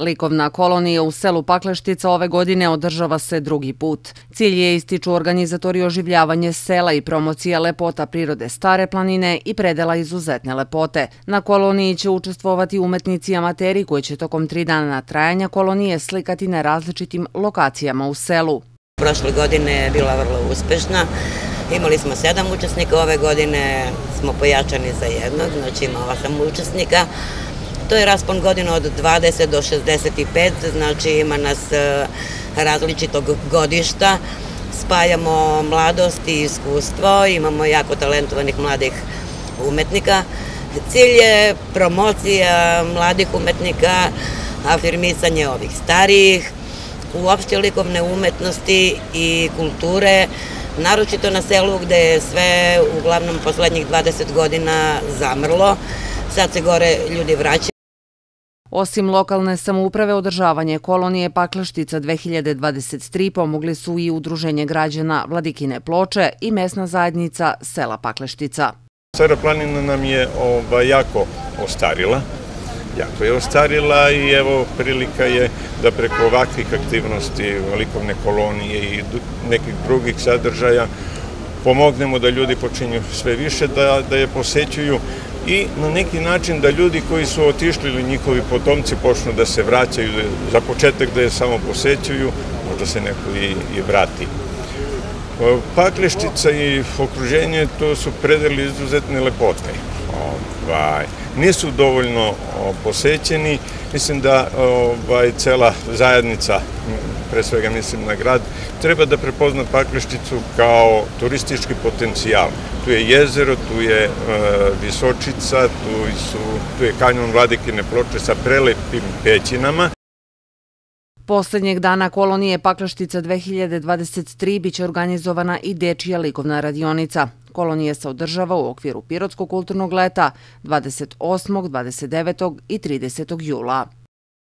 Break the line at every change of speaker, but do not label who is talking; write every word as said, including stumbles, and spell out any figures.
Likovna kolonija u selu Pakleštica ove godine održava se drugi put. Cilj je, ističu organizatori, oživljavanje sela i promocija lepota prirode Stare planine i predela izuzetne lepote. Na koloniji će učestvovati umetnici amateri koji će tokom tri dana trajanja kolonije slikati na različitim lokacijama u selu.
Prošle godine je bila vrlo uspešna. Imali smo sedam učesnika, ove godine smo pojačani za jednog, znači ima osam učesnika. To je raspon godina od dvadeset do šezdeset pet, znači ima nas različitog godišta. Spajamo mladost i iskustvo, imamo jako talentovanih mladih umetnika. Cilj je promocija mladih umetnika, afirmisanje ovih starijih, uopšte likovne umetnosti i kulture, naročito na selu gde je sve uglavnom poslednjih dvadeset godina zamrlo. Sad se gore ljudi vraćaju.
Osim lokalne samouprave, održavanje kolonije Pakleštica dve hiljade dvadeset tri pomogli su i Udruženje građana Vladikine Ploče i mesna zajednica sela Pakleštica.
Stara planina nam je jako ostarila. Jako je ostarila i evo prilika je da preko ovakvih aktivnosti, likovne kolonije i nekih drugih sadržaja pomognemo da ljudi počinju sve više da je posećuju i na neki način da ljudi koji su otišli ili njihovi potomci počnu da se vraćaju, za početak da je samo posećuju, možda se neko i vrati. Pakleštica i okruženje, to su predeli izuzetne lepote. Nisu dovoljno posećeni, mislim da cela zajednica, pre svega mislim na grad, treba da prepozna Paklešticu kao turistički potencijal. Tu je jezero, tu je Visočica, tu je kanjon Vladikine Ploče sa prelepim pećinama.
Poslednjeg dana kolonije Pakleštica dve hiljade dvadeset tri biće organizovana i dečija likovna radionica. Kolonija se održava u okviru Pirotskog kulturnog leta dvadeset osmog, dvadeset devetog i tridesetog jula.